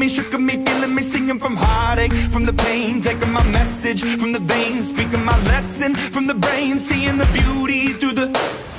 me, shook me, feeling me, singing from heartache, from the pain, taking my message from the veins, speaking my lesson from the brain, seeing the beauty through the